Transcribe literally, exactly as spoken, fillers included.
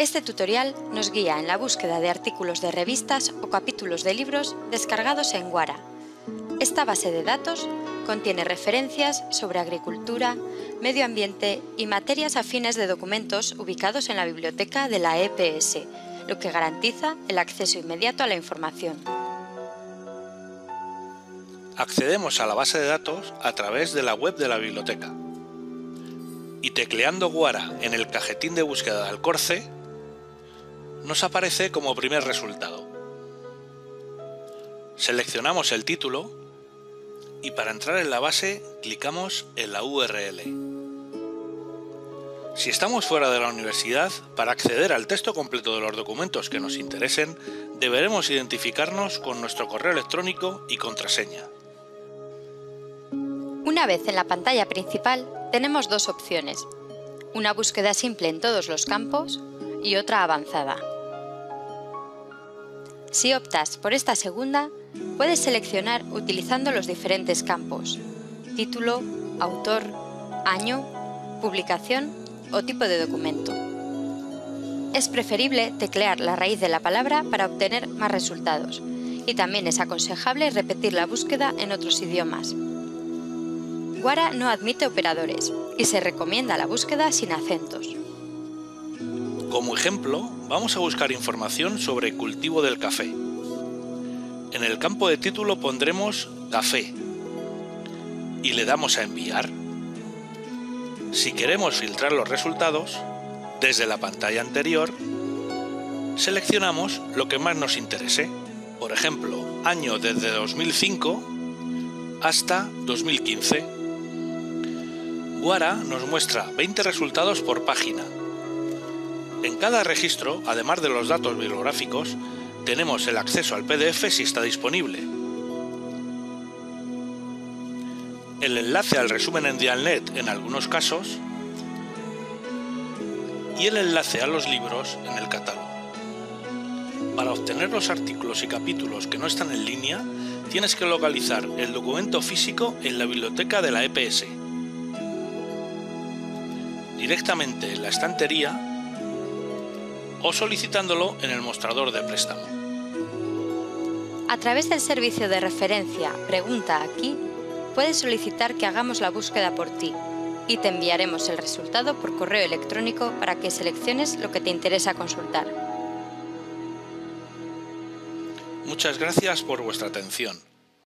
Este tutorial nos guía en la búsqueda de artículos de revistas o capítulos de libros descargados en Wara. Esta base de datos contiene referencias sobre agricultura, medio ambiente y materias afines de documentos ubicados en la biblioteca de la E P S, lo que garantiza el acceso inmediato a la información. Accedemos a la base de datos a través de la web de la biblioteca y tecleando Wara en el cajetín de búsqueda de Alcorce nos aparece como primer resultado. Seleccionamos el título y para entrar en la base clicamos en la U R L. Si estamos fuera de la universidad, para acceder al texto completo de los documentos que nos interesen, deberemos identificarnos con nuestro correo electrónico y contraseña. Una vez en la pantalla principal, tenemos dos opciones: una búsqueda simple en todos los campos y otra avanzada. Si optas por esta segunda, puedes seleccionar utilizando los diferentes campos: título, autor, año, publicación o tipo de documento. Es preferible teclear la raíz de la palabra para obtener más resultados, y también es aconsejable repetir la búsqueda en otros idiomas. Wara no admite operadores y se recomienda la búsqueda sin acentos. Como ejemplo, vamos a buscar información sobre cultivo del café. En el campo de título pondremos café y le damos a enviar. Si queremos filtrar los resultados, desde la pantalla anterior, seleccionamos lo que más nos interese. Por ejemplo, año desde dos mil cinco hasta dos mil quince. Wara nos muestra veinte resultados por página. En cada registro, además de los datos bibliográficos, tenemos el acceso al P D F si está disponible, el enlace al resumen en Dialnet en algunos casos y el enlace a los libros en el catálogo. Para obtener los artículos y capítulos que no están en línea, tienes que localizar el documento físico en la biblioteca de la E P S, directamente en la estantería o solicitándolo en el mostrador de préstamo. A través del servicio de referencia Pregunta aquí, puedes solicitar que hagamos la búsqueda por ti y te enviaremos el resultado por correo electrónico para que selecciones lo que te interesa consultar. Muchas gracias por vuestra atención.